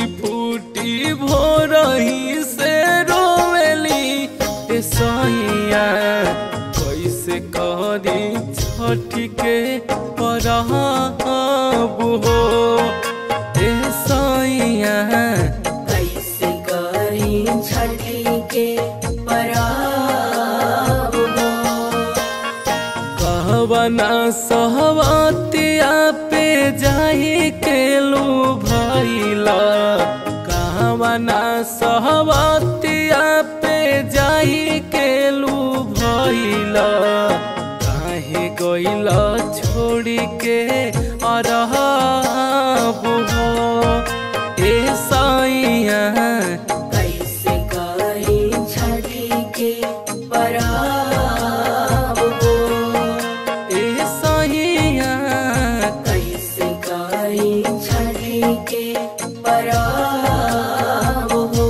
फूटी भोरही से रोवेली ए सैया कैसे करी छठ के परब हो ए सैया कैसे करी छठ के परब हो। कहबना सहवतिया पे जाई के लू भैला कहबना सहवतिया पे जाई के लू भैला काहे गइला छोड़ी के अरहब हो ए सैया कैसे करी छठ के परब हो। ए सैया कैसे करी छठ के परब हो।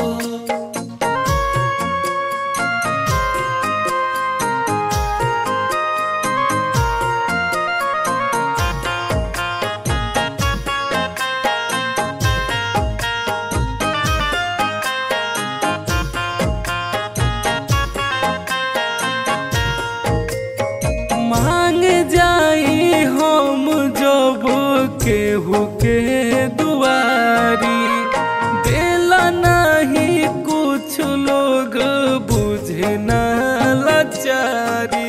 मांग जाई हम जब केहू के दुआरी देला नहीं कुछ लोग बुझे ना लाचारी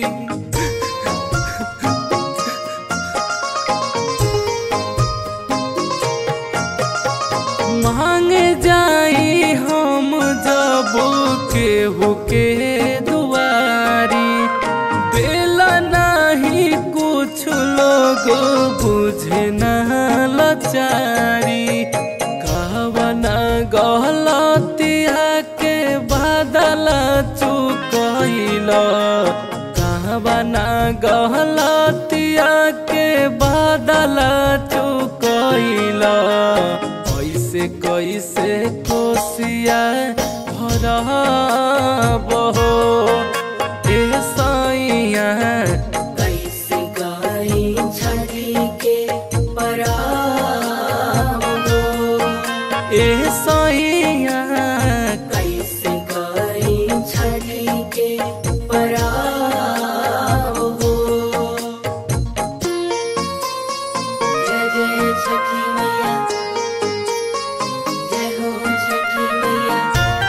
मांग जाई हम जब केहू के दुआरी देला नहीं कुछ लोग बुझे ना लाचारी कहबना गलतिया के बदल चुकैला कहबना गलतिया के बदल चुकैला ऐसे कैसे कोसिया भरब हो ए सैया कैसे करी छठ के परब हो। ए सैया कैसे करी छठ के परब हो। जय जय छठी मैया, जय हो छठी मैया।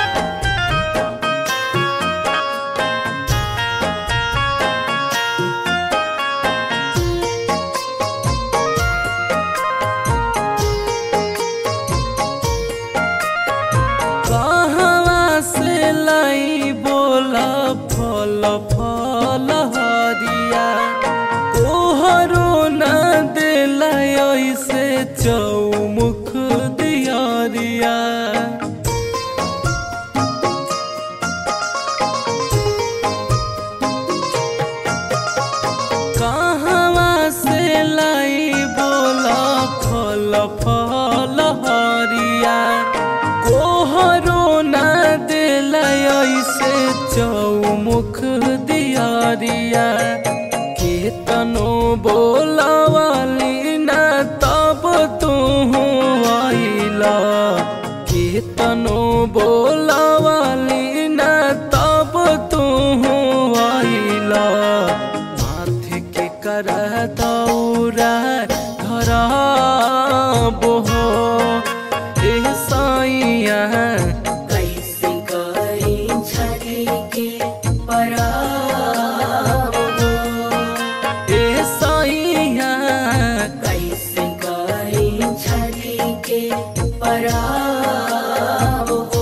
कहवा से लाई बोला फल फल हरिया तोहरो न दिला ऐसे चौमुख दियरिया कहवा से लाई बोला फल फल हरिया कोहरो न दिला ऐसे चौमुख दियरिया केतनो बोलावाली न तब तू आइला केतनो बोलावाली न तब तू आइला माथे के कर दौरा धरब हो ए सैया कैसे करी छठ के परब हो। ए सैया कैसे करी छठ के परब हो।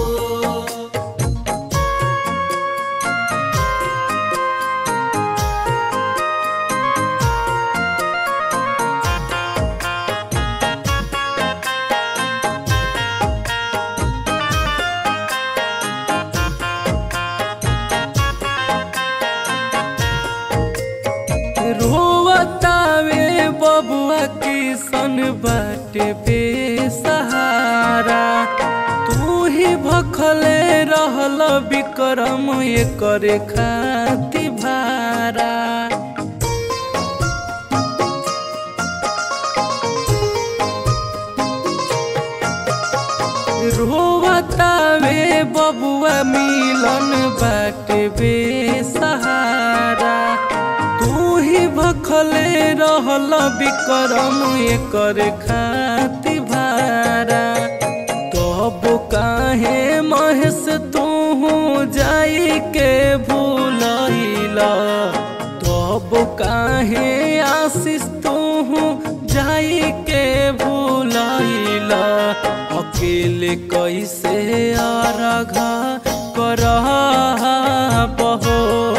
रोवतावे बबुआ किसन बाटे बेसहारा तू ही भखले रहल विक्रम करे खाति भारा रोवतावे बबुआ मिलन बाटे बेसहारा। तू ही भखले रहल विक्रम एकर खातिर भारा। तब काहे महेश तू जाई के भूलैला। तब काहे आशीष तू जाई के भूलैला। अकेले कैसे अर्घ करबहो।